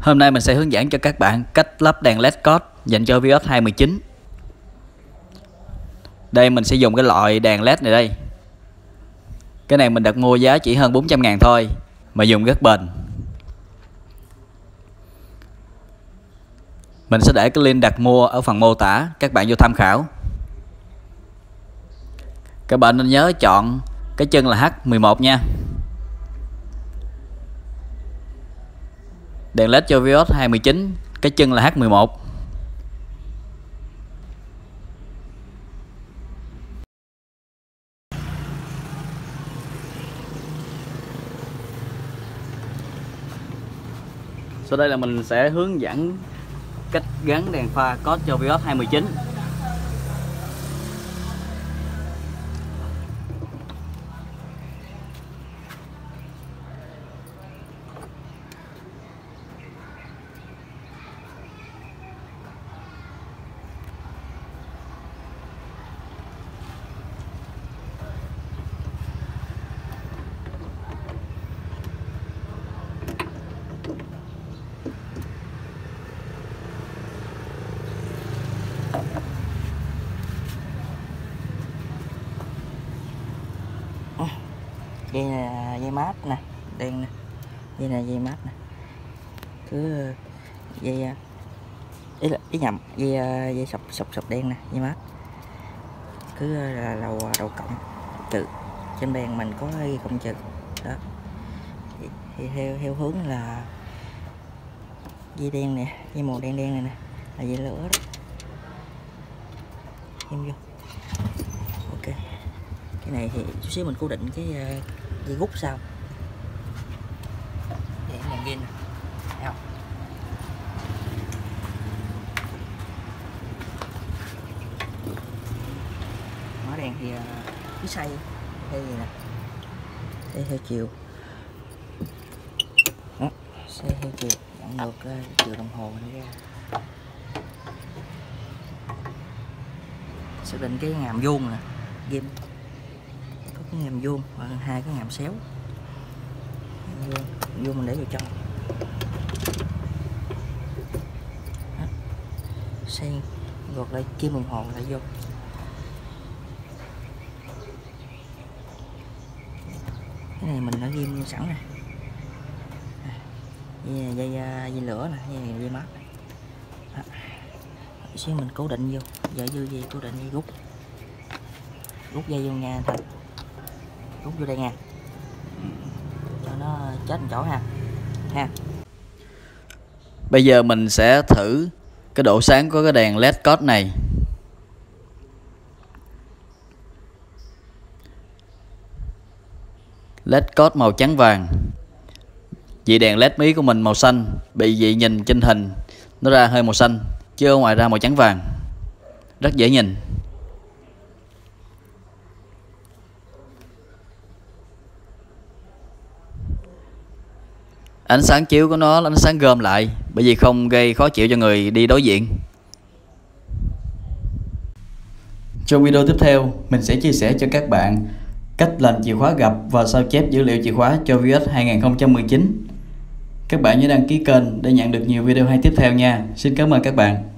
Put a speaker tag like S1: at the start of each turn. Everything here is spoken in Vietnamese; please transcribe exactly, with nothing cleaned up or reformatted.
S1: Hôm nay mình sẽ hướng dẫn cho các bạn cách lắp đèn led code dành cho Vios hai một chín. Đây mình sẽ dùng cái loại đèn led này đây. Cái này mình đặt mua giá chỉ hơn bốn trăm ngàn thôi mà dùng rất bền. Mình sẽ để cái link đặt mua ở phần mô tả, các bạn vô tham khảo. Các bạn nên nhớ chọn cái chân là H mười một nha. Đèn led cho Vios hai một chín, cái chân là H mười một. Sau đây là mình sẽ hướng dẫn cách gắn đèn pha code cho Vios hai một chín.
S2: Dây là dây mát nè, đèn nè, dây là dây mát nè, cứ dây ý là ý nhầm dây dây sọc sọc sọc đen nè, dây mát cứ là đầu đầu cộng trừ, trên đèn mình có ghi cộng trừ đó. Thì theo theo hướng là dây đen nè, dây màu đen đen này nè là dây lửa đó, em vô. Ok, cái này thì chút xíu mình cố định cái dây gút sau để đèn pin nè, thấy không? Mở đèn thì cứ xoay theo gì nè, xoay theo chiều đó, xoay theo chiều dẫn ngược chiều đồng hồ này ra. Xác định cái ngàm vuông nè, ghim có cái ngàm vuông và hai cái ngàm xéo. Vuông, vuông mình để vào trong. Xoay ngược lại kim đồng hồ lại vô. Cái này mình đã ghim sẵn nè. Dây, dây, dây lửa nè, dây, dây mát này. Xíu mình cố định vô, giờ dư dây cố định dây rút, rút dây vô nha thôi, rút vô đây nha, cho nó chết một chỗ ha, ha.
S1: Bây giờ mình sẽ thử cái độ sáng của cái đèn led code này. led code màu trắng vàng, vì đèn led mí của mình màu xanh, bị vị nhìn trên hình nó ra hơi màu xanh, chứ ở ngoài ra màu trắng vàng, rất dễ nhìn. Ánh sáng chiếu của nó là ánh sáng gom lại, bởi vì không gây khó chịu cho người đi đối diện. Trong video tiếp theo, mình sẽ chia sẻ cho các bạn cách làm chìa khóa gập và sao chép dữ liệu chìa khóa cho Vios hai không một chín. Các bạn nhớ đăng ký kênh để nhận được nhiều video hay tiếp theo nha. Xin cảm ơn các bạn.